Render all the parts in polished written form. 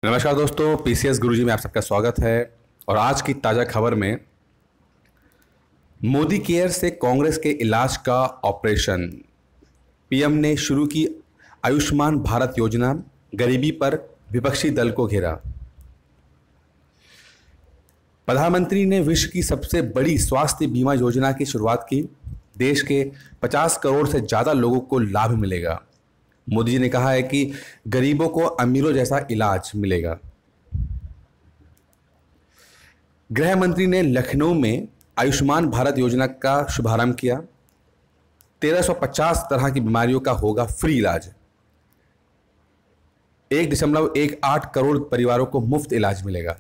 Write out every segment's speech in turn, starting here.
नमस्कार दोस्तों, पीसीएस गुरुजी में आप सबका स्वागत है। और आज की ताज़ा खबर में मोदी केयर से कांग्रेस के इलाज का ऑपरेशन। पीएम ने शुरू की आयुष्मान भारत योजना, गरीबी पर विपक्षी दल को घेरा। प्रधानमंत्री ने विश्व की सबसे बड़ी स्वास्थ्य बीमा योजना की शुरुआत की। देश के 50 करोड़ से ज़्यादा लोगों को लाभ मिलेगा। मोदी जी ने कहा है कि गरीबों को अमीरों जैसा इलाज मिलेगा। गृह मंत्री ने लखनऊ में आयुष्मान भारत योजना का शुभारंभ किया। 1350 तरह की बीमारियों का होगा फ्री इलाज। 1.18 करोड़ परिवारों को मुफ्त इलाज मिलेगा।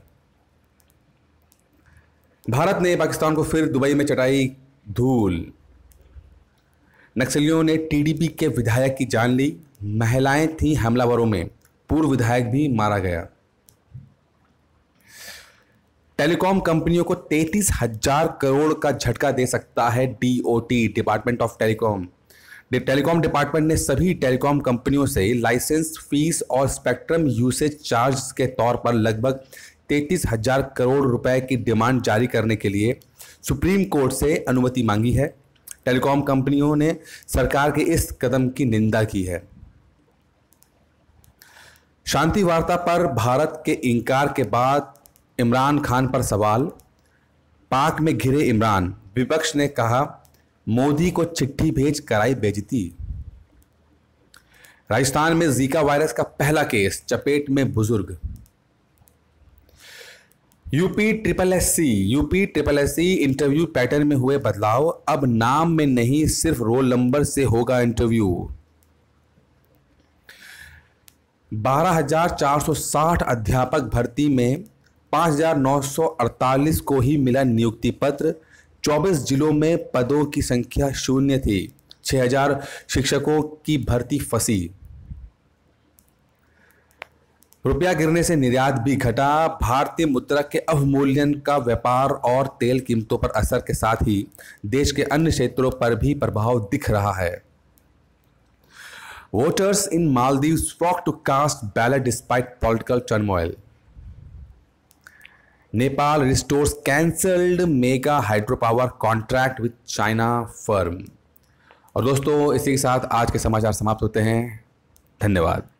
भारत ने पाकिस्तान को फिर दुबई में चटाई धूल। नक्सलियों ने टीडीपी के विधायक की जान ली। महिलाएं थीं हमलावरों में, पूर्व विधायक भी मारा गया। टेलीकॉम कंपनियों को 33,000 करोड़ का झटका दे सकता है DOT, department of telecom. Telecom department ने सभी टेलीकॉम कंपनियों से लाइसेंस फीस और स्पेक्ट्रम यूसेज चार्ज के तौर पर लगभग 33,000 करोड़ रुपए की डिमांड जारी करने के लिए सुप्रीम कोर्ट से अनुमति मांगी है। टेलीकॉम कंपनियों ने सरकार के इस कदम की निंदा की है। शांति वार्ता पर भारत के इनकार के बाद इमरान खान पर सवाल। पाक में घिरे इमरान, विपक्ष ने कहा मोदी को चिट्ठी भेज कराई बेइज्जती। राजस्थान में जीका वायरस का पहला केस, चपेट में बुजुर्ग। UP triple SC interview pattern में हुए बदलाव। अब नाम में नहीं, सिर्फ रोल नंबर से होगा इंटरव्यू। 12,460 अध्यापक भर्ती में 5,948 को ही मिला नियुक्ति पत्र। 24 जिलों में पदों की संख्या शून्य थी। 6,000 शिक्षकों की भर्ती फंसी। रुपया गिरने से निर्यात भी घटा। भारतीय मुद्रा के अवमूल्यन का व्यापार और तेल कीमतों पर असर के साथ ही देश के अन्य क्षेत्रों पर भी प्रभाव दिख रहा है। Voters in Maldives flock to cast ballot despite political turmoil. Nepal restores cancelled mega hydro power contract with China firm. और दोस्तों, इसी के साथ आज के समाचार समाप्त होते हैं। धन्यवाद।